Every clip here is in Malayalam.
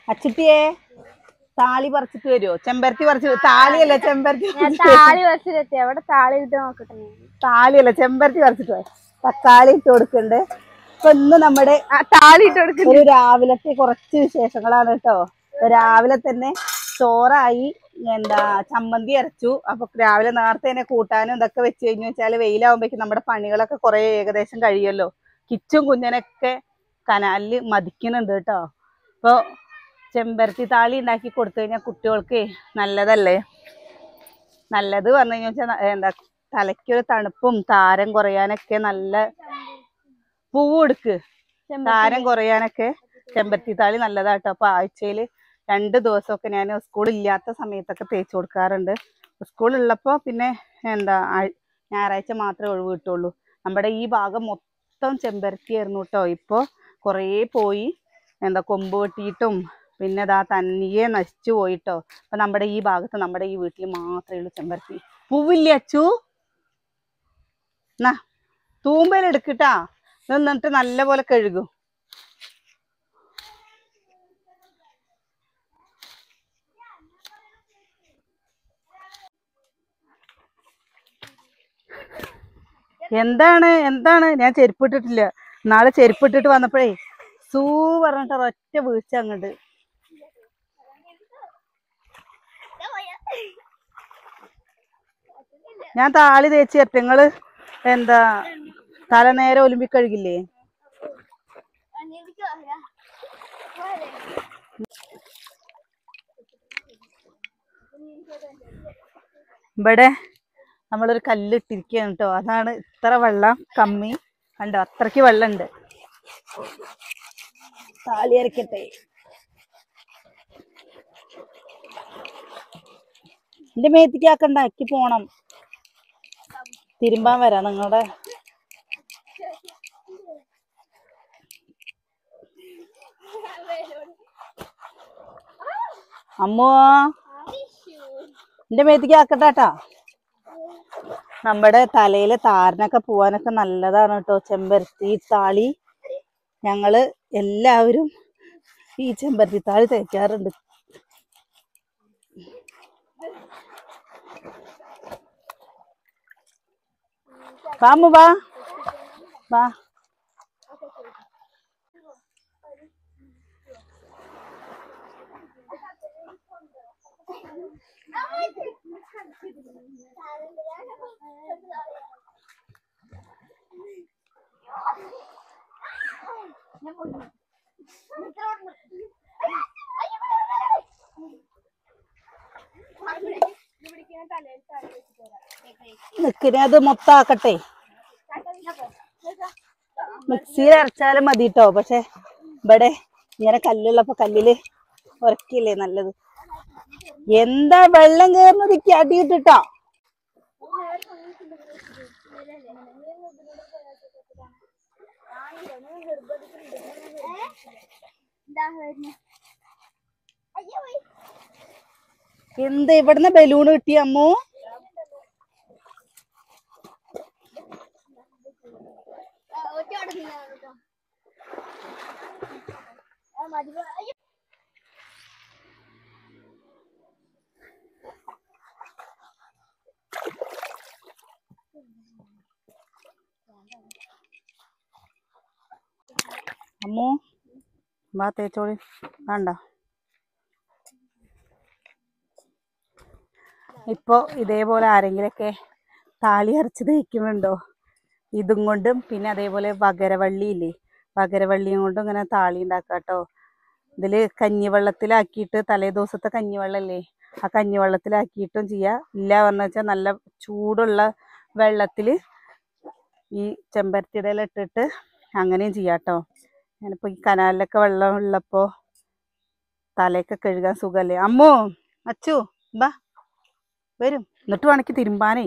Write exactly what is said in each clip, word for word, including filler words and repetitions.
അച്ചുട്ടിയെ താളി പറിച്ചിട്ട് വരുമോ? ചെമ്പരത്തി പറിച്ച് താളിയല്ല ചെമ്പരത്തി താളിയല്ല ചെമ്പരത്തി പറിച്ചിട്ട് പോയി. തക്കാളി ഇട്ട് കൊടുക്കണ്ട്. ഇപ്പൊ ഇന്ന് നമ്മുടെ താളി ഇട്ട് കൊടുക്കുന്നത് ഒരു രാവിലത്തെ കുറച്ച് വിശേഷങ്ങളാണ് കേട്ടോ. രാവിലെ തന്നെ ചോറായി, എന്താ ചമ്മന്തി അരച്ചു. അപ്പൊ രാവിലെ നേരത്തെ തന്നെ കൂട്ടാനും ഇതൊക്കെ വെച്ച് കഴിഞ്ഞു വെച്ചാല് വെയിലാവുമ്പോഴേക്കും നമ്മുടെ പണികളൊക്കെ കുറെ ഏകദേശം കഴിയുമല്ലോ. കിച്ചും കുഞ്ഞനൊക്കെ കനാലില് മതിക്കുന്നുണ്ട് കേട്ടോ. അപ്പൊ ചെമ്പരത്തി താളി ഉണ്ടാക്കി കൊടുത്തു കഴിഞ്ഞാൽ കുട്ടികൾക്ക് നല്ലതല്ലേ. നല്ലത് പറഞ്ഞു കഴിഞ്ഞാൽ വെച്ചാൽ എന്താ തലയ്ക്കൊരു തണുപ്പും താരം കുറയാനൊക്കെ നല്ല പൂവ് എടുക്ക് താരം കുറയാനൊക്കെ ചെമ്പരത്തി താളി നല്ലതാട്ടോ. അപ്പൊ ആഴ്ചയില് രണ്ട് ദിവസമൊക്കെ ഞാൻ സ്കൂളില്ലാത്ത സമയത്തൊക്കെ തേച്ച് കൊടുക്കാറുണ്ട്. സ്കൂളുള്ളപ്പോൾ പിന്നെ എന്താ ഞായറാഴ്ച മാത്രമേ ഒഴിവ് കിട്ടുള്ളൂ. നമ്മുടെ ഈ ഭാഗം മൊത്തം ചെമ്പരത്തി ആയിരുന്നു കേട്ടോ. ഇപ്പോൾ കുറേ പോയി, എന്താ കൊമ്പ് വെട്ടിയിട്ടും പിന്നെ ഇതാ തന്നിയെ നശിച്ചു പോയിട്ടോ. അപ്പൊ നമ്മുടെ ഈ ഭാഗത്ത് നമ്മുടെ ഈ വീട്ടിൽ മാത്രമേ ഉള്ളൂ ചെമ്പരത്തി. പൂവില്ലേ അച്ചു? എന്നാ തൂമ്പലെടുക്കട്ടാ, എന്നിട്ട് നല്ല പോലെ കഴുകും. എന്താണ് എന്താണ് ഞാൻ ചെരുപ്പിട്ടിട്ടില്ല. നാളെ ചെരുപ്പിട്ടിട്ട് വന്നപ്പോഴേ സൂ പറഞ്ഞിട്ട് ഒരൊറ്റ വീഴ്ച അങ്ങോട്ട്. ഞാൻ താളി തേച്ച് തരട്ടെ? നിങ്ങള് എന്താ തല നേരെ ഒലുമ്പി കഴുകില്ലേ? ഇവിടെ നമ്മളൊരു കല്ല് ഇട്ടിരിക്കുകയാണ് കേട്ടോ. അതാണ് ഇത്ര വെള്ളം കമ്മി. കണ്ടോ, അത്രയ്ക്ക് വെള്ളമുണ്ട്. താളി അരക്കട്ടെ. എന്റെ മേത്തിക്ക് ആക്കണ്ട, എനിക്ക് പോണം. തിരുമ്പാൻ വരാം നിങ്ങളുടെ. അമ്മോ എന്റെ മേത്തിക്ക് ആക്കട്ടാ. നമ്മുടെ തലയിലെ താരനൊക്കെ പോവാനൊക്കെ നല്ലതാണ് കേട്ടോ ചെമ്പരത്തി താളി. ഞങ്ങള് എല്ലാവരും ഈ ചെമ്പരത്തി താളി തേക്കാറുണ്ട്. വാമു വാ വാ. നിക്കിനെ അത് മൊത്താക്കട്ടെ. മിക്സിയിൽ അരച്ചാലും മതി കേട്ടോ. പക്ഷെ ഇവിടെ ഇങ്ങനെ കല്ലുള്ളപ്പോ കല്ലില് ഉരക്കില്ലേ നല്ലത്. എന്താ വെള്ളം കയറുന്നതിക്ക് അടിയിട്ടിട്ടോ. എന്ത് ഇവിടുന്ന് ബലൂണ് കിട്ടി അമ്മു? അമ്മു വാ തേച്ചോളി. വേണ്ട, ഇപ്പൊ ഇതേപോലെ ആരെങ്കിലൊക്കെ താളി അരച്ച് തേക്കുന്നുണ്ടോ? ഇതും കൊണ്ടും പിന്നെ അതേപോലെ വകരവള്ളി ഇല്ലേ, വകരവള്ളിയും കൊണ്ടും ഇങ്ങനെ താളി ഉണ്ടാക്കാം കേട്ടോ. ഇതില് കഞ്ഞിവെള്ളത്തിലാക്കിയിട്ട് തലേ ദിവസത്തെ കഞ്ഞിവെള്ളല്ലേ, ആ കഞ്ഞിവെള്ളത്തിലാക്കിയിട്ടും ചെയ്യാം. ഇല്ല പറഞ്ഞു വെച്ചാൽ നല്ല ചൂടുള്ള വെള്ളത്തില് ഈ ചെമ്പരത്തിയുടെ ഇല ഇട്ടിട്ട് അങ്ങനെയും ചെയ്യാം കേട്ടോ. ഞാനിപ്പോൾ ഈ കനാലിലൊക്കെ വെള്ളം ഉള്ളപ്പോൾ തലയൊക്കെ കഴുകാൻ സുഖമല്ലേ. അമ്മോ അച്ചു ബാ വരും, എന്നിട്ട് വേണമെങ്കിൽ തിരുമ്പാനേ.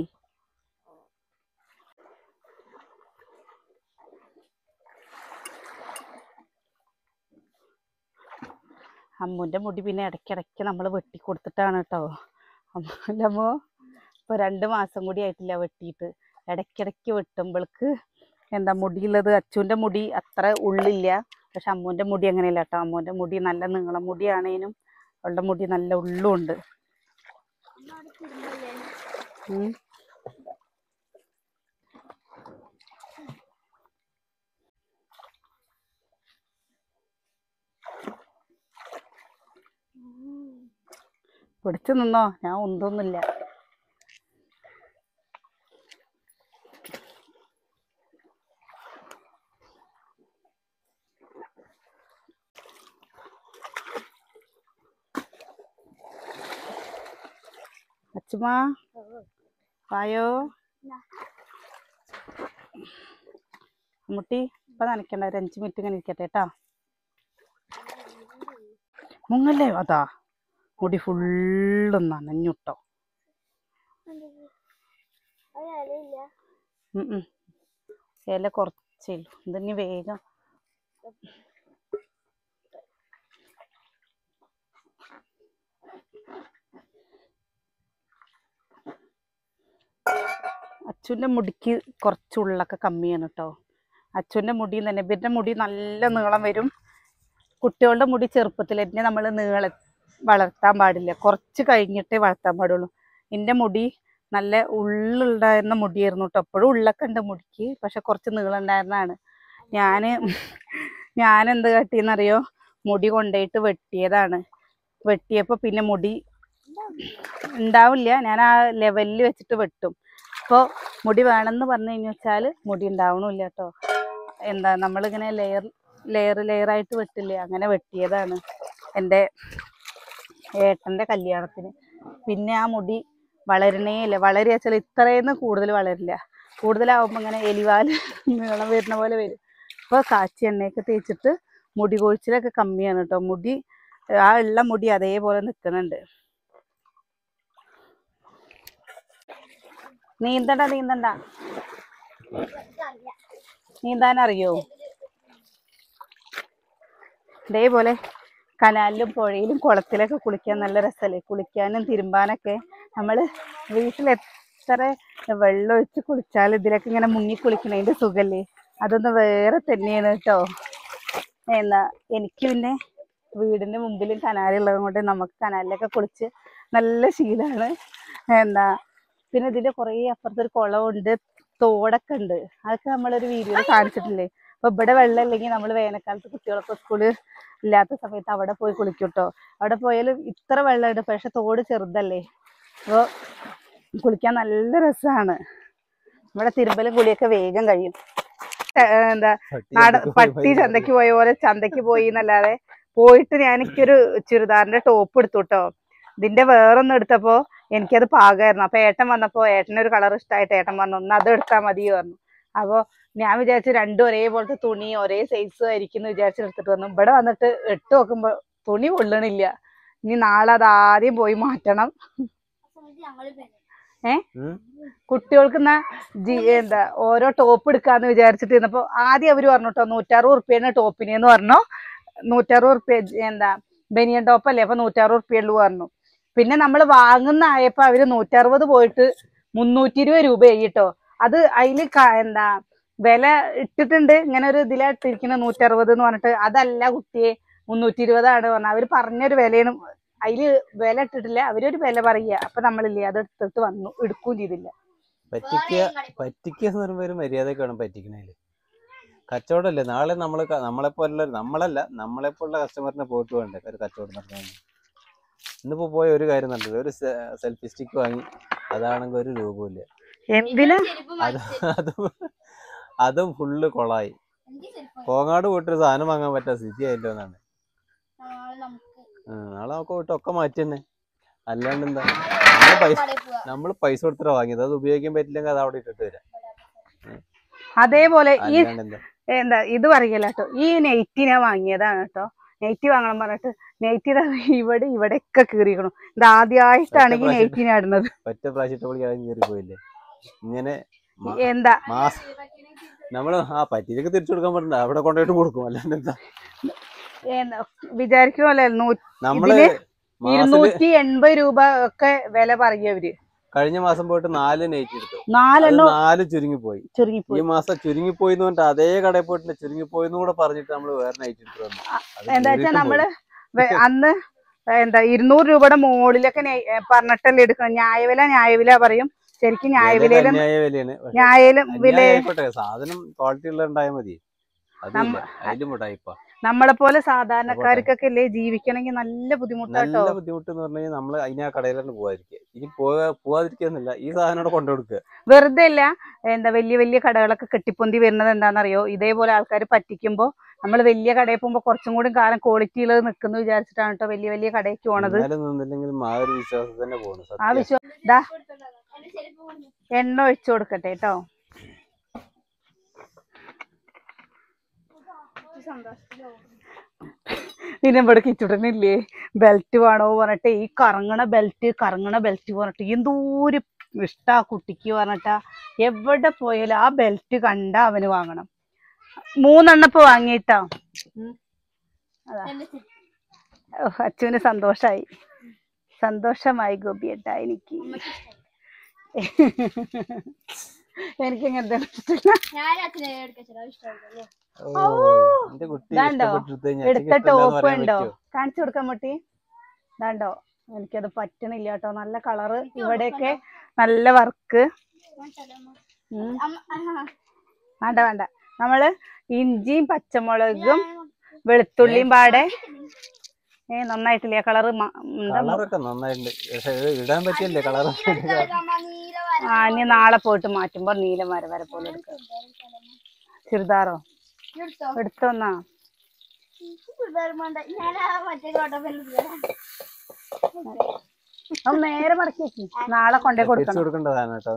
അമ്മുൻ്റെ മുടി പിന്നെ ഇടയ്ക്കിടയ്ക്ക് നമ്മൾ വെട്ടി കൊടുത്തിട്ടാണ് കേട്ടോ. അമ്മൂൻ്റെ അമ്മോ ഇപ്പോൾ രണ്ട് മാസം കൂടി ആയിട്ടില്ല വെട്ടിയിട്ട്. ഇടയ്ക്കിടയ്ക്ക് വെട്ടുമ്പോൾക്ക് എന്താ മുടിയുള്ളത്. അച്ചുവിൻ്റെ മുടി അത്ര ഉള്ളില്ല, പക്ഷെ അമ്മൂൻ്റെ മുടി അങ്ങനെയല്ല കേട്ടോ. അമ്മൂൻ്റെ മുടി നല്ല നീളം മുടിയാണേനും അവളുടെ മുടി നല്ല ഉള്ളുണ്ട്. പിടിച്ചു നിന്നോ, ഞാൻ ഒന്നൊന്നുമില്ല. അച്ചുമാ വായോ. മുട്ടി ഇപ്പൊ നനയ്ക്കണ്ട, ഒരു അഞ്ച് മിനിറ്റ് ഇങ്ങനെ ഇരിക്കട്ടെ കേട്ടോ. മുങ്ങല്ലേ, അതാ മുടി ഫുള്ള് നനഞ്ഞുട്ടോ. ഇല കുറച്ചേ ഉള്ളൂ, എന്തെങ്കിലും വേഗം. അച്ചുവിൻ്റെ മുടിക്ക് കുറച്ച് ഉള്ളൊക്കെ കമ്മിയാണ് കേട്ടോ. അച്ചുവിൻ്റെ മുടി തന്നെ, ഇവരുടെ മുടി നല്ല നീളം വരും. കുട്ടികളുടെ മുടി ചെറുപ്പത്തിൽ തന്നെ നമ്മൾ നീള വളർത്താൻ പാടില്ല, കുറച്ച് കഴിഞ്ഞിട്ടേ വളർത്താൻ പാടുള്ളൂ. എൻ്റെ മുടി നല്ല ഉള്ളുണ്ടായിരുന്ന മുടിയായിരുന്നു കേട്ടോ. എപ്പോഴും ഉള്ളൊക്കെ ഉണ്ട് മുടിക്ക്, പക്ഷെ കുറച്ച് നീളം ഉണ്ടായിരുന്നതാണ്. ഞാൻ ഞാൻ എന്ത് കാട്ടിയെന്നറിയോ, മുടി കൊണ്ടുപോയിട്ട് വെട്ടിയതാണ്. വെട്ടിയപ്പോൾ പിന്നെ മുടി ഉണ്ടാവില്ല, ഞാൻ ആ ലെവലിൽ വെച്ചിട്ട് വെട്ടും. അപ്പോൾ മുടി വേണമെന്ന് പറഞ്ഞു കഴിഞ്ഞു വെച്ചാൽ മുടി ഉണ്ടാവണമില്ല കേട്ടോ. എന്താ നമ്മളിങ്ങനെ ലെയർ ലെയർ ലെയറായിട്ട് വെട്ടില്ലേ, അങ്ങനെ വെട്ടിയതാണ് എൻ്റെ ഏട്ടൻ്റെ കല്യാണത്തിന്. പിന്നെ ആ മുടി വളരണേ ഇല്ല. വളരുക വെച്ചാൽ ഇത്രയെന്ന് കൂടുതൽ വളരില്ല. കൂടുതലാവുമ്പോൾ ഇങ്ങനെ എലിവാൽ നീളം വരുന്ന പോലെ വരും. അപ്പോൾ കാച്ചി എണ്ണയൊക്കെ തേച്ചിട്ട് മുടി കൊഴിച്ചിലൊക്കെ കമ്മിയാണ് കേട്ടോ. മുടി ആ ഉള്ള മുടി അതേപോലെ നിൽക്കുന്നുണ്ട്. നീന്തണ്ട നീന്തണ്ട നീന്താൻ അറിയോ? ഇതേപോലെ കനാലിലും പുഴയിലും കുളത്തിലൊക്കെ കുളിക്കാൻ നല്ല രസമല്ലേ? കുളിക്കാനും തിരുമ്പാനൊക്കെ. നമ്മൾ വീട്ടിൽ എത്ര വെള്ളം ഒഴിച്ച് കുളിച്ചാലും ഇതിലൊക്കെ ഇങ്ങനെ മുങ്ങി കുളിക്കണതിൻ്റെ സുഖല്ലേ, അതൊന്ന് വേറെ തന്നെയാണ് കേട്ടോ. എന്നാ എനിക്ക് പിന്നെ വീടിൻ്റെ മുമ്പിലും കനാലുള്ളത് കൊണ്ട് നമുക്ക് കനാലിലൊക്കെ കുളിച്ച് നല്ല ശീലമാണ്. എന്താ പിന്നെ ഇതിൻ്റെ കുറേ അപ്പുറത്തൊരു കുളമുണ്ട്, തോടൊക്കെ ഉണ്ട്. അതൊക്കെ നമ്മളൊരു വീഡിയോയിൽ കാണിച്ചിട്ടില്ലേ. അപ്പോൾ ഇവിടെ വെള്ളം ഇല്ലെങ്കിൽ നമ്മൾ വേനൽക്കാലത്ത് കുട്ടികളൊക്കെ സ്കൂള് ഇല്ലാത്ത സമയത്ത് അവിടെ പോയി കുളിക്കും കേട്ടോ. അവിടെ പോയാലും ഇത്ര വെള്ളമുണ്ട്, പക്ഷെ തോട് ചെറുതല്ലേ, അപ്പോൾ കുളിക്കാൻ നല്ല രസമാണ്. ഇവിടെ തിരുമ്പലും കുളിയൊക്കെ വേഗം കഴിയും. എന്താ നാട പട്ടി ചന്തയ്ക്ക് പോയ പോലെ ചന്തയ്ക്ക് പോയി എന്നല്ലാതെ പോയിട്ട് ഞാൻ എനിക്കൊരു ചുരിദാറിന്റെ ടോപ്പ് എടുത്തു കേട്ടോ. ഇതിന്റെ വേറൊന്നും എടുത്തപ്പോ എനിക്കത് പാകമായിരുന്നു. അപ്പൊ ഏട്ടൻ വന്നപ്പോ ഏട്ടനൊരു കളർ ഇഷ്ടമായിട്ട് ഏട്ടൻ പറഞ്ഞു ഒന്ന് അത് എടുത്താൽ മതി പറഞ്ഞു. അപ്പോൾ ഞാൻ വിചാരിച്ചു രണ്ടും ഒരേപോലത്തെ തുണി ഒരേ സൈസും ആയിരിക്കും എന്ന് വിചാരിച്ച് എടുത്തിട്ട് വന്നു. ഇവിടെ വന്നിട്ട് ഇട്ട് നോക്കുമ്പോ തുണി കൊള്ളണില്ല. ഇനി നാളെ അത് ആദ്യം പോയി മാറ്റണം. ഏ കുട്ടികൾക്ക് എന്നാ ജി എന്താ ഓരോ ടോപ്പ് എടുക്കാന്ന് വിചാരിച്ചിട്ട് ഇരുന്നപ്പോ ആദ്യം അവര് പറഞ്ഞു കേട്ടോ നൂറ്ററുപത് റുപ്യാണ് ടോപ്പിനെന്ന് പറഞ്ഞു. നൂറ്ററുപത് റുപ്യ എന്താ ബനിയൻ ടോപ്പല്ലേ, അപ്പൊ നൂറ്ററുപത് റുപ്യുള്ളൂ പറഞ്ഞു. പിന്നെ നമ്മൾ വാങ്ങുന്ന ആയപ്പോ അവര് നൂറ്ററുപത് പോയിട്ട് മുന്നൂറ്റി ഇരുപത് രൂപയായി കേട്ടോ. അത് അതില് എന്താ വില ഇട്ടിട്ടുണ്ട്, ഇങ്ങനെ ഒരു ഇതിലിട്ടിരിക്കുന്ന നൂറ്ററുപത് എന്ന് പറഞ്ഞിട്ട്. അതല്ല കുട്ടിയെ മുന്നൂറ്റി ഇരുപതാണ് പറഞ്ഞത്. അവര് പറഞ്ഞൊരു വിലയാണ്, അതില് വില ഇട്ടിട്ടില്ല, അവരൊരു വില പറയുക. അപ്പൊ നമ്മളില്ലേ അത് എടുത്തിട്ട് വന്നു എടുക്കുകയും ചെയ്തില്ല. പറ്റിക്കുക പറ്റിക്കുക എന്ന് പറയുമ്പോ ഒരു മര്യാദയൊക്കെ വേണം പറ്റിക്കണേല്. കച്ചവടമല്ലേ, നാളെ നമ്മള് നമ്മളെപ്പോലുള്ള നമ്മളല്ല നമ്മളെപ്പോലുള്ള കസ്റ്റമറിനെ പോയിട്ട് വേണ്ടേ ഒരു കച്ചവടം നടത്താൻ. ഇന്നിപ്പോ പോയ ഒരു കാര്യം നടന്നത്, ഒരു സെൽഫി സ്റ്റിക്ക് വാങ്ങി, അതാണെങ്കിൽ ഒരു രൂപമില്ല. എന്തിനാ അത് അതും അതും ഫുള്ള് കൊളായി. കോങ്ങാട് പോയിട്ടൊരു സാധനം വാങ്ങാൻ പറ്റാത്ത സ്ഥിതി ആയില്ലോ എന്നാണ്. നാളെ നമുക്ക് പോയിട്ട് ഒക്കെ മാറ്റി തന്നെ. അല്ലാണ്ട് എന്താ നമ്മള് പൈസ നമ്മള് പൈസ കൊടുത്തിട്ടാ വാങ്ങിയത്, അത് ഉപയോഗിക്കാൻ പറ്റില്ലെങ്കിൽ അത് അവിടെ ഇട്ടിട്ട് വരാം. അതേപോലെ ഈ എന്താ ഇത് പറയല്ല കേട്ടോ, ഈ നെയ്റ്റി ഞാൻ വാങ്ങിയതാണ് കേട്ടോ. നെയ്റ്റി വാങ്ങണം പറഞ്ഞിട്ട് നെയ്റ്റി ഇവിടെ ഇവിടെയൊക്കെ കീറിക്കണം. ഇത് ആദ്യമായിട്ടാണ് ഈ നെയ്റ്റിനെ ഇടുന്നത്. ഒറ്റ പ്രാവശ്യം കീറി പോയില്ലേ ഇങ്ങനെ എന്താ മാസം നമ്മള് ആ പറ്റിയൊക്കെ തിരിച്ചു കൊടുക്കാൻ പറ്റണ്ട, അവിടെ കൊണ്ടുപോയിട്ട് കൊടുക്കും. അല്ലാണ്ട് എന്താ വിചാരിക്കുമല്ലേ നമ്മള് ഇരുന്നൂറ്റി എൺപത് രൂപ ഒക്കെ വില പറയവര്. കഴിഞ്ഞ മാസം പോയിട്ട് നാല് നൈറ്റ് എടുത്തു. നാലെണ്ണോ നാല് ചുരുങ്ങി പോയി. ചുരുങ്ങിപ്പോയി. ഈ മാസം ചുരുങ്ങി പോയി എന്ന് പറഞ്ഞിട്ട് അതേ കടയിൽ പോയിട്ട് ചുരുങ്ങി പോയിന്ന് കൂടെ പറഞ്ഞിട്ട് നമ്മള് വേറെ നൈറ്റ് എടുത്തു വന്നു. എന്താ വെച്ചാ നമ്മള് അന്ന് എന്താ ഇരുന്നൂറ് രൂപയുടെ മുകളിലൊക്കെ പറഞ്ഞിട്ടല്ലേ എടുക്കണം. ന്യായവില ന്യായവില പറയും. ശരിക്കും ന്യായവിലയിലും ന്യായം വില സാധനം ക്വാളിറ്റി ഉള്ള ഉണ്ടായാൽ മതി. നമ്മളെ പോലെ സാധാരണക്കാർക്കൊക്കെ അല്ലേ ജീവിക്കണമെങ്കിൽ നല്ല ബുദ്ധിമുട്ടാട്ടോ. നല്ല ബുദ്ധിമുട്ട് എന്ന് പറഞ്ഞു കഴിഞ്ഞാൽ നമ്മള് അതിന് ആ കടയിൽ തന്നെ പോവാതിരിക്കുക. ഇനി പോവാതിരിക്കുന്നില്ല, ഈ സാധനം കൊണ്ടു കൊടുക്കുക. വെറുതെ അല്ല. എന്താ വലിയ വലിയ കടകളൊക്കെ കെട്ടിപ്പൊന്തി വരുന്നത് എന്താണെന്നറിയോ? ഇതേപോലെ ആൾക്കാർ പറ്റിക്കുമ്പോ നമ്മൾ വലിയ കടയിൽ പോകുമ്പോ കുറച്ചും കൂടി കാലം ക്വാളിറ്റി ഉള്ളത് നിൽക്കുന്നു വിചാരിച്ചിട്ടാണ് കേട്ടോ വലിയ വലിയ കടയ്ക്ക് പോണത്. ആ വിശ്വാസം ദാ എണ്ണ ഒഴിച്ചു കൊടുക്കട്ടെ കേട്ടോ. പിന്നെ ഇവിടെ കിച്ചുടനില്ലേ ബെൽറ്റ് വേണോ പറഞ്ഞിട്ട് ഈ കറങ്ങണ ബെൽറ്റ് കറങ്ങണ ബെൽറ്റ് പറഞ്ഞിട്ട് എന്തോരം ഇഷ്ടാ കുട്ടിക്ക് പറഞ്ഞിട്ടാ. എവിടെ പോയാലും ആ ബെൽറ്റ് കണ്ട അവന് വാങ്ങണം. മൂന്നെണ്ണപ്പ് വാങ്ങിയിട്ടാ. അതാ അച്ഛന് സന്തോഷായി സന്തോഷമായി ഗോപിയേട്ടാ. എനിക്ക് എനിക്ക് ഇങ്ങനത്തെ എടുത്ത ടോപ്പ് ഉണ്ടോ കാണിച്ചു കൊടുക്കാൻ പറ്റി. ഇതാണ്ടോ എനിക്കത് പറ്റണില്ല കേട്ടോ. നല്ല കളറ്, ഇവിടെയൊക്കെ നല്ല വർക്ക്. വേണ്ട വേണ്ട നമ്മള് ഇഞ്ചിയും പച്ചമുളകും വെളുത്തുള്ളിയും പാടെ ഏ നന്നായിട്ടില്ലേ കളറ്? ആ ഇനി നാളെ പോയിട്ട് മാറ്റുമ്പോ നീലം വര വര പോലെ എടുക്കാം. ചുരിദാറോ എടുത്തോന്നാ? നേരെ മടക്കി നാളെ കൊണ്ടേ കൊടുക്കണം.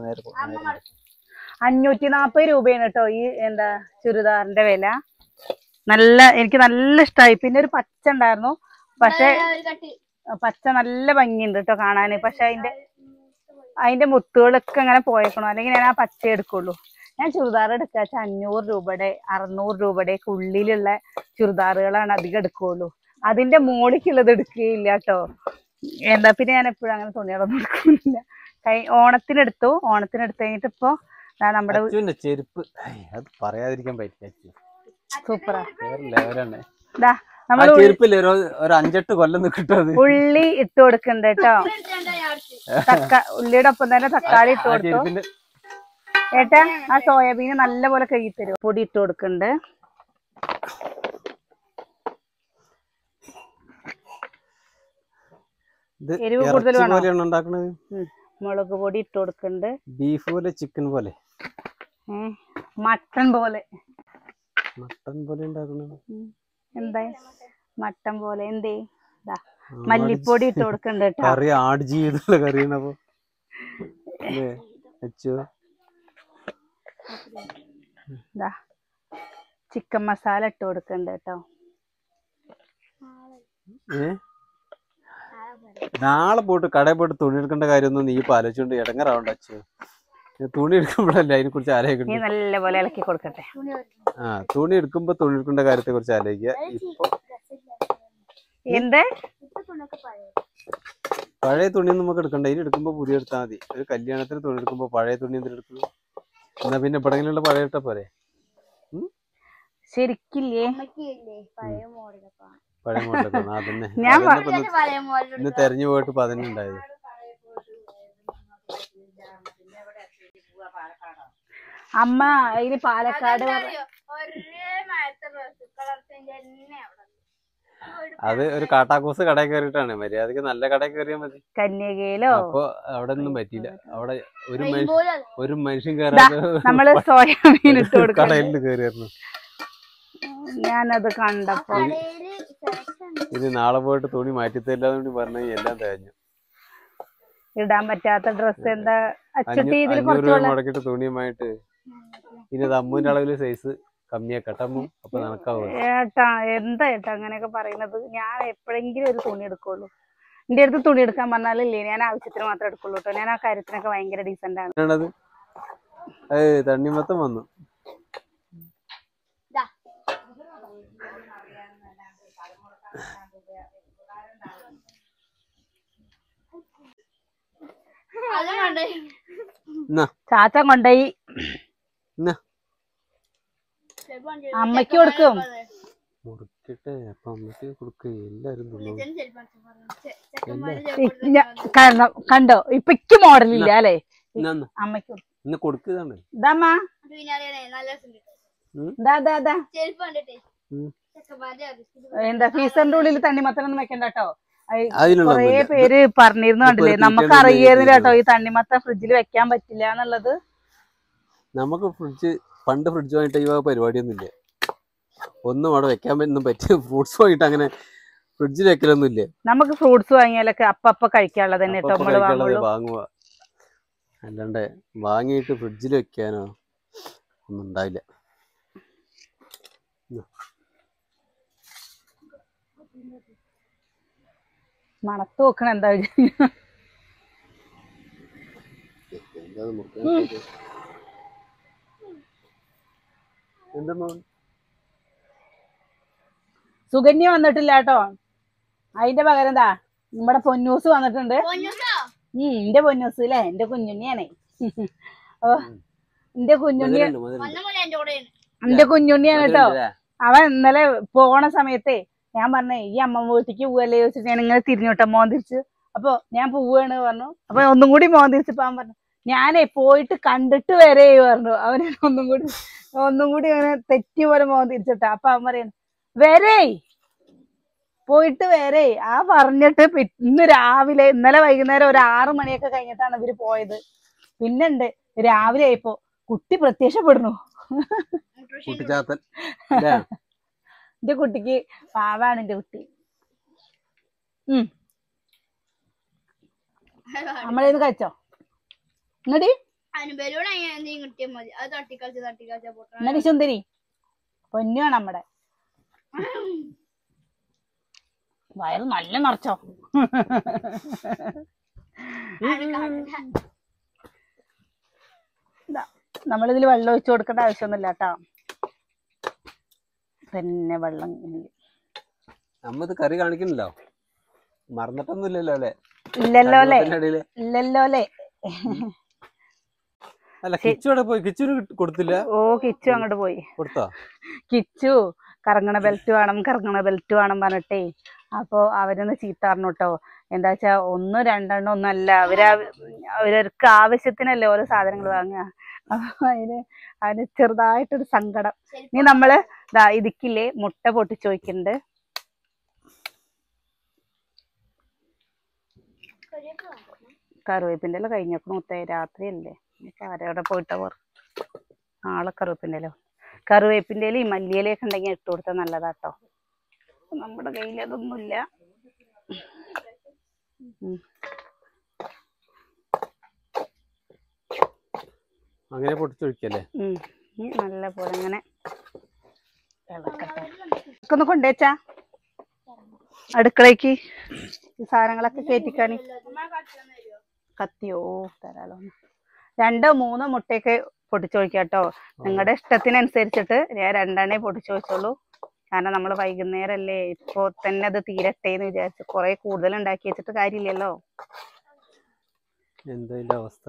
അഞ്ഞൂറ്റി നാപ്പത് രൂപയാണ് കേട്ടോ ഈ എന്താ ചുരിദാറിന്റെ വില. നല്ല എനിക്ക് നല്ല ഇഷ്ടമായി. പിന്നെ ഒരു പച്ച ഉണ്ടായിരുന്നു, പക്ഷെ പച്ച നല്ല ഭംഗിയുണ്ട് കേട്ടോ കാണാന്. പക്ഷെ അതിന്റെ അതിന്റെ മുത്തുകളൊക്കെ അങ്ങനെ പോയേക്കണോ, അല്ലെങ്കിൽ ഞാൻ ആ പച്ച എടുക്കുള്ളൂ. ഞാൻ ചുരിദാർ എടുക്കുക വെച്ചാൽ അഞ്ഞൂറ് രൂപയുടെ അറുന്നൂറ് രൂപയുടെ ഒക്കെ ഉള്ളിലുള്ള ചുരിദാറുകളാണ് അധികം എടുക്കുകയുള്ളൂ. അതിന്റെ മോളിക്കുള്ളത് എടുക്കുകയില്ല കേട്ടോ. എന്താ പിന്നെ ഞാൻ എപ്പോഴും അങ്ങനെ തുണികളൊന്നും എടുക്കുന്നില്ല. കൈ ഓണത്തിനെടുത്തു. ഓണത്തിനെടുത്ത് കഴിഞ്ഞിട്ട് ഇപ്പൊ നമ്മുടെ ചെരുപ്പ് പറയാതിരിക്കാൻ പറ്റില്ല. സൂപ്പറാ. നമ്മള് ഒരു അഞ്ചെട്ട് കൊല്ലം കിട്ടും. ഉള്ളി ഇട്ട് കൊടുക്കണ്ട കേട്ടോ. തക്ക ഉള്ളിയുടെ ഒപ്പം തന്നെ തക്കാളി ഇട്ട് കൊടുത്തു. ഏട്ടാ ആ സോയാബീന് നല്ല പോലെ കഴുകി തരും. പൊടി ഇട്ട് കൊടുക്കണ്ട്. എരിവ് കൂടുതൽ വേണോ? മുളക് പൊടി ഇട്ട് കൊടുക്കണ്ട്. ബീഫ് പോലെ ചിക്കൻ പോലെ മട്ടൻ പോലെ മട്ടൻ പോലെ എന്താ മട്ടൻ പോലെ എന്തേ? മല്ലിപ്പൊടി ഇട്ട് കൊടുക്കണ്ട് കേട്ടോ. കറി ആട് ജീവിതമുള്ള കറിയാണപ്പോ. ചിക്കൻ മസാല ഇട്ട് കൊടുക്കണ്ട് കേട്ടോ. നാളെ പോയിട്ട് കടയിൽ പോയിട്ട് തുണി എടുക്കേണ്ട കാര്യമൊന്നും നീ ഇപ്പൊ ആലോചിച്ചോണ്ട് ഇടങ്ങറാവണ്ട. അച്ഛ തുണി എടുക്കുമ്പോഴല്ലേ അതിനെ കുറിച്ച് ആലോചിക്കണ്ട. നല്ലപോലെ ഇളക്കി കൊടുക്കട്ടെ. ആ തുണി എടുക്കുമ്പോ തുണി എടുക്കേണ്ട കാര്യത്തെ കുറിച്ച് ആലോചിക്കുക. ഇപ്പൊ എന്ത് പഴയ തുണിയൊന്നും നമുക്ക് എടുക്കണ്ട. ഇനി എടുക്കുമ്പോ പുതിയ എടുത്താൽ മതി. ഒരു കല്യാണത്തിന് തുണി എടുക്കുമ്പോ പഴയ തുണി എന്തിനും എടുക്കുന്നു? എന്നാ പിന്നെ എപ്പോഴെങ്കിലും പഴയ ഇട്ട പോരെ? ശരിക്കില്ലേ പഴയ മോഡലൊക്കെ അതന്നെ. ഇന്ന് തെരഞ്ഞു പോയിട്ട് ഇപ്പൊ അതന്നെ ഉണ്ടായത്. അമ്മ ഇതിന് പാലക്കാട് അത് ഒരു കാട്ടാക്കൂസ് കടയിൽ കയറിയിട്ടാണ്. മര്യാദക്ക് നല്ല കടയിൽ കയറിയാൽ മതി. കന്യകയിലോ അപ്പൊ അവിടെ ഒന്നും പറ്റിയില്ല. അവിടെ ഒരു മനുഷ്യൻ ഒരു മനുഷ്യൻ കയറാതെ നമ്മള് സോയാബീൻ ഇട്ട് കൊടുക്കും കടയിൽ കയറിയായിരുന്നു. ഞാനത് കണ്ടപ്പോ ഇനി നാളെ പോയിട്ട് തുണി മാറ്റിത്തരില്ലാന്ന് പറഞ്ഞ എല്ലാം തേഞ്ഞു. ഇടാൻ പറ്റാത്ത ഡ്രസ് എന്താ അഞ്ഞൂറ് രൂപ മുടക്കിട്ട് തുണിയുമായിട്ട് ഇനി അത് അമ്മൂന്റെ അളവില് സൈസ് കമ്മിയാക്കട്ടമ്മു. അപ്പൊ നടക്കാവും. ഏട്ടാ എന്താ ഏട്ടാ അങ്ങനെയൊക്കെ പറയുന്നത്? ഞാൻ എപ്പോഴെങ്കിലും ഒരു തുണി എടുക്കുള്ളൂ. എന്റെ അടുത്ത് തുണി എടുക്കാൻ പറഞ്ഞാലല്ലേ ഞാൻ ആവശ്യത്തിന് മാത്രമേ എടുക്കുള്ളൂ കേട്ടോ. ഞാൻ ആ കാര്യത്തിനൊക്കെ ഭയങ്കര ഡീസന്റ് ആണ്. ഏയ് തണ്ണിമത്തം വന്നു. ചാച്ചൻ കൊണ്ടുപോയി അമ്മയ്ക്ക് കൊടുക്കും. മുറിക്കട്ടെ അപ്പൊ അമ്മയ്ക്ക് കൊടുക്ക. എല്ലാരും കണ്ടോ ഇപ്പൊ മോഡലില്ല അല്ലേ? അമ്മയ്ക്ക് ഇന്ന് കൊടുക്കുന്നതാണ്. ഇതാ എന്താ ഫീസറിന്റെ ഉള്ളിൽ തണ്ണിമത്തനൊന്നും വെക്കണ്ട കേട്ടോ. കൊറേ പേര് പറഞ്ഞിരുന്നു കണ്ടില്ലേ? നമുക്ക് അറിയായിരുന്നില്ല കേട്ടോ ഈ തണ്ണിമത്തൻ ഫ്രിഡ്ജിൽ വെക്കാൻ പറ്റില്ല എന്നുള്ളത്. നമുക്ക് ഫ്രിഡ്ജ് പണ്ട് ഫ്രിഡ്ജ് വാങ്ങിട്ട് ഈ പരിപാടിയൊന്നും ഇല്ല. ഒന്നും അവിടെ വെക്കാൻ പറ്റുന്ന പറ്റിയ ഫ്രൂട്ട്സ് വാങ്ങിട്ട് അങ്ങനെ ഫ്രിഡ്ജിൽ വെക്കലൊന്നും ഇല്ല. നമുക്ക് ഫ്രൂട്ട്സ് വാങ്ങിയാലൊക്കെ അപ്പ അപ്പ കഴിക്കാനുള്ളത് തന്നെ വാങ്ങുക, അല്ലാണ്ട് വാങ്ങിയിട്ട് ഫ്രിഡ്ജിൽ വെക്കാനോ ഒന്നും ഉണ്ടാവില്ല. മണത്ത് നോക്കണ എന്താ സുകന്യ വന്നിട്ടില്ല കേട്ടോ. അതിന്റെ പകരം എന്താ നമ്മുടെ പൊന്നൂസ് വന്നിട്ടുണ്ട്. ഉം എന്റെ പൊന്നൂസ് അല്ലേ? എന്റെ കുഞ്ഞുണ്ണിയാണേ. ഓ എന്റെ കുഞ്ഞുണ്ണി എന്റെ കുഞ്ഞുണ്ണിയാണ് കേട്ടോ. അവൻ ഇന്നലെ പോണ സമയത്തെ ഞാൻ പറഞ്ഞേ ഈ അമ്മ വീട്ടിക്ക് പോവല്ലേ ചോദിച്ചിട്ട് ഞാൻ ഇങ്ങനെ തിരിഞ്ഞോട്ടെ മോൻ തിരിച്ച്. അപ്പൊ ഞാൻ പോവാണ് പറഞ്ഞു. അപ്പൊ ഒന്നും കൂടി മോൻ തിരിച്ചപ്പോ അവൻ പറഞ്ഞു ഞാനേ പോയിട്ട് കണ്ടിട്ട് വരേ പറഞ്ഞു. അവന് ഒന്നും കൂടി ഒന്നും കൂടി അവനെ തെറ്റി പോലെ മോൻ തിരിച്ചിട്ട. അപ്പൊ അവൻ പറയുന്നു വരേ പോയിട്ട് വരേ ആ പറഞ്ഞിട്ട് ഇന്ന് രാവിലെ ഇന്നലെ വൈകുന്നേരം ഒരു ആറു മണിയൊക്കെ കഴിഞ്ഞിട്ടാണ് ഇവര് പോയത്. പിന്നെണ്ട് രാവിലെ ആയപ്പോ കുട്ടി പ്രത്യക്ഷപ്പെടുന്നു. എന്റെ കുട്ടിക്ക് പാവാണ് എന്റെ കുട്ടി. ഉം നമ്മളേന്ന് കഴിച്ചോ? ഇങ്ങടി ഇങ്ങടി സുന്ദരി പൊന്നുമാണ് നമ്മടെ. വയറ് നല്ല നിറച്ചോ? നമ്മളിതിൽ വെള്ളം ഒഴിച്ചു കൊടുക്കേണ്ട ആവശ്യമൊന്നുമില്ല കേട്ടോ. പിന്നെ വെള്ളം നമ്മത് കറി കാണിക്കണല്ലോ, മറന്നിട്ടൊന്നുമില്ലല്ലോ അല്ലേ? ഇല്ലല്ലോ അല്ലേ? ഇല്ലല്ലോ അല്ലേ? അല്ല കിച്ചു പോയി. കിച്ചുവിന് കൊടുത്തില്ല. ഓ കിച്ചു അങ്ങോട്ട് പോയി. കൊടുത്തോ? കിച്ചു കറങ്ങണ ബെൽറ്റ് വേണം കറങ്ങണ ബെൽറ്റ് വേണം പറഞ്ഞിട്ടേ. അപ്പൊ അവരൊന്ന് ചീത്ത പറഞ്ഞു കേട്ടോ. എന്താ വെച്ചാ ഒന്നും രണ്ടെണ്ണം ഒന്നും അല്ല, അവര് അവർക്ക് ആവശ്യത്തിനല്ലേ ഓരോ സാധനങ്ങൾ വാങ്ങുക. അപ്പൊ അതിന് അതിന് ചെറുതായിട്ടൊരു സങ്കടം. ഇനി നമ്മള് ദാ ഇതിക്കില്ലേ മുട്ട പൊട്ടിച്ചു വയ്ക്കുന്നുണ്ട്. കറിവേപ്പിന്റെ എല്ലാം കഴിഞ്ഞേക്കണു മുത്തേ. രാത്രിയല്ലേ ആരവിടെ പോയിട്ടാ പറ. നാളെ കറിവേപ്പിന്റെ ഇല കറിവേപ്പിന്റെ ഇലയും മല്ലിയിലയൊക്കെ ഉണ്ടെങ്കിൽ ഇട്ട് കൊടുത്താൽ നല്ലതാട്ടോ. നമ്മുടെ കയ്യിൽ അതൊന്നുമില്ല. അങ്ങനെ പൊട്ടിച്ചൊഴിക്കല്ലേ? നല്ല പോലെ അങ്ങനെ ഇളക്കട്ടെ. ഒന്ന് കൊണ്ടുവച്ചാ അടുക്കളയ്ക്ക് ഈ സാധനങ്ങളൊക്കെ കയറ്റിക്കാണി. കത്തിയോ തരാലോ. രണ്ടോ മൂന്നോ മുട്ടയൊക്കെ പൊട്ടിച്ചൊഴിക്കാട്ടോ. നിങ്ങളുടെ ഇഷ്ടത്തിനനുസരിച്ചിട്ട് ഞാൻ രണ്ടെണ്ണേ പൊട്ടിച്ചൊഴിച്ചോളൂ. കാരണം നമ്മൾ വൈകുന്നേരം അല്ലേ, ഇപ്പൊ തന്നെ അത് തീരട്ടെ എന്ന് വിചാരിച്ചു. കുറെ കൂടുതൽ ഉണ്ടാക്കി വെച്ചിട്ട് കാര്യമില്ലല്ലോ. എന്താ അവസ്ഥ?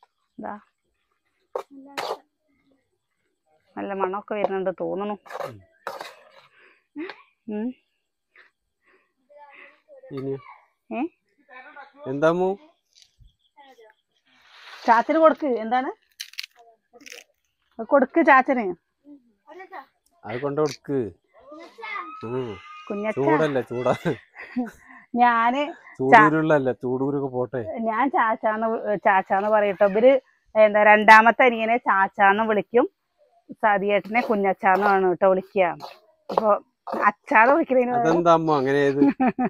നല്ല മണമൊക്കെ വരുന്നുണ്ട് തോന്നുന്നു. എന്താ ചാച്ചന് കൊടുക്ക്. എന്താണ് കൊടുക്ക് ചാച്ചന്. അത് കൊണ്ട് കൊടുക്ക്. കുഞ്ഞച്ചൂടല്ലേ? ചൂടാ. ഞാന് ചൂടൂരൊക്കെ പോട്ടെ. ഞാൻ ചാച്ചാന്ന് ചാച്ചാന്ന് പറയട്ടോ. ഇവര് എന്താ രണ്ടാമത്തെ അനിയനെ ചാച്ചാന്ന് വിളിക്കും, സതിയേട്ടനെ കുഞ്ഞച്ചാന്നാണ് കേട്ടോ വിളിക്കുക. അപ്പൊ അച്ചാന്ന് വിളിക്കുന്നതിന്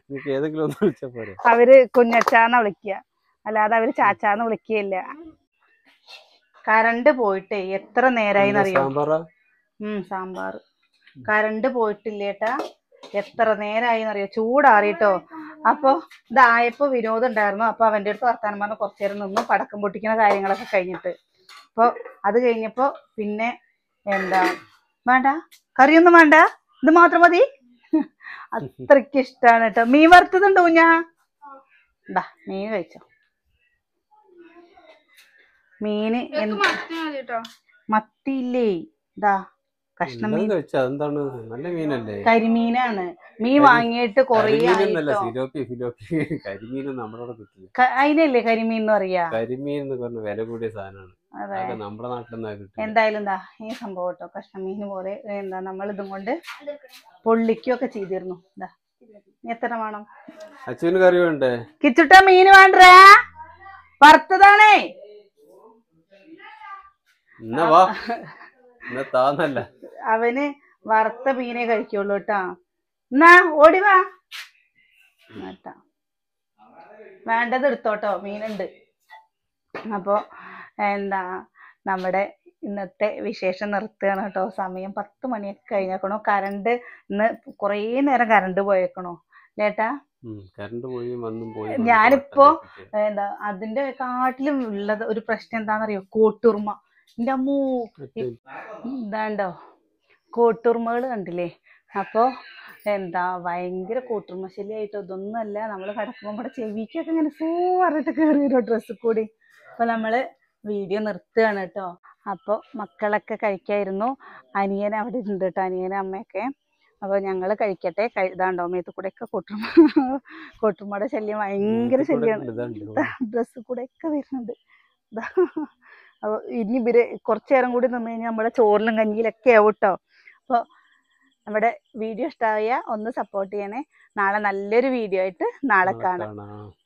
അവര് കുഞ്ഞച്ചാന്ന വിളിക്കുക, അല്ലാതെ അവര് ചാച്ചാന്ന് വിളിക്കുകയില്ല. കറണ്ട് പോയിട്ടേ എത്ര നേരായിന്നറിയോ? ഉം സാമ്പാർ കറണ്ട് പോയിട്ടില്ലേട്ടാ. എത്ര നേരായിന്നറിയോ? ചൂടാറിട്ടോ. അപ്പൊ ഇതായപ്പോ വിനോദം ഉണ്ടായിരുന്നു. അപ്പൊ അവന്റെ അടുത്ത് വർത്താനം പറഞ്ഞ് കുറച്ചു നേരം നിന്നു, പടക്കം പൊട്ടിക്കുന്ന കാര്യങ്ങളൊക്കെ കഴിഞ്ഞിട്ട്. അപ്പൊ അത് കഴിഞ്ഞപ്പോ പിന്നെ എന്താ വേണ്ട കറിയൊന്നും വേണ്ട, ഇത് മാത്രം മതി. അത്രയ്ക്ക് ഇഷ്ടാണ് കേട്ടോ. മീൻ വറുത്തതുണ്ടോ കുഞ്ഞാ? ബാ മീൻ കഴിച്ചോ. മീന് മത്തിയില്ലേ ഇതാ കഷ്ണം മീൻ എന്താണ് നല്ല മീനല്ലേ? കരിമീനാണ്. മീൻ വാങ്ങിയിട്ട് കൊറേ കരിമീനും നമ്മളോട് കിട്ടില്ല. അതിനല്ലേ കരിമീൻ എന്ന് പറയാ. കരിമീൻ എന്ന് പറഞ്ഞ വില കൂടിയ സാധനമാണ്. അതെ, നമ്മുടെ നാട്ടിൽ എന്തായാലും എന്താ ഈ സംഭവം കേട്ടോ, കഷ്ണമീൻ പോലെ എന്താ നമ്മൾ ഇതും കൊണ്ട് പൊള്ളിക്കുകയൊക്കെ ചെയ്തിരുന്നു. എന്താ എത്ര വേണം? അച്ഛന് കറി വേണ്ടേ? കിച്ചുട്ട മീൻ വേണ്ടേ? വറുത്തതാണേ. എന്നാ വാ, എന്നാ താന്നല്ല. അവന് വറുത്ത മീനെ കഴിക്കുള്ളൂ കേട്ടാ. എന്നാ ഓടിവാ. വേണ്ടത് എടുത്തോട്ടോ, മീനുണ്ട്. അപ്പൊ എന്താ നമ്മുടെ ഇന്നത്തെ വിശേഷം നിർത്തുകയാണ് കേട്ടോ. സമയം പത്ത് മണിയൊക്കെ കഴിഞ്ഞേക്കണോ. കറണ്ട് ഇന്ന് കൊറേ നേരം കറണ്ട് പോയേക്കണോ ലേട്ടാ. ഞാനിപ്പോ എന്താ അതിന്റെ കാട്ടിലും ഉള്ളത് ഒരു പ്രശ്നം എന്താണെന്നറിയോ? കോട്ടുറുമ. എന്റെ അമ്മൂ ഇതാണ്ടോ കോട്ടുറുമകൾ കണ്ടില്ലേ? അപ്പൊ എന്താ ഭയങ്കര കോട്ടുറുമ ശല്യമായിട്ടോ. ഇതൊന്നുമല്ല, നമ്മൾ കിടക്കുമ്പോ നമ്മുടെ ചെവിക്കൊക്കെ ഇങ്ങനെ സൂ പറഞ്ഞിട്ട് കയറി വരും ഡ്രസ്സിൽ കൂടി. അപ്പൊ നമ്മള് വീഡിയോ നിർത്തുകയാണ് കേട്ടോ. അപ്പോൾ മക്കളൊക്കെ കഴിക്കായിരുന്നു. അനിയൻ അവിടെ ഉണ്ട് കേട്ടോ, അനിയനും അമ്മയൊക്കെ. അപ്പോൾ ഞങ്ങൾ കഴിക്കട്ടെ. ഇതാണ്ടോ മേത്ത് കൂടെ ഒക്കെ കോട്ടുറുമ. കോട്ടുറുമയുടെ ശല്യം ഭയങ്കര ശല്യമാണ്. ഡ്രസ്സിൽ കൂടെ ഒക്കെ വരുന്നുണ്ട്. അപ്പോൾ ഇനി ഇവര് കുറച്ചു നേരം കൂടി നിന്ന് കഴിഞ്ഞാൽ നമ്മുടെ ചോറിലും കഞ്ഞിയിലൊക്കെ ആവും കേട്ടോ. അപ്പോൾ നമ്മുടെ വീഡിയോ ഇഷ്ടമായ ഒന്ന് സപ്പോർട്ട് ചെയ്യണേ. നാളെ നല്ലൊരു വീഡിയോ ആയിട്ട് നാളെ കാണാം.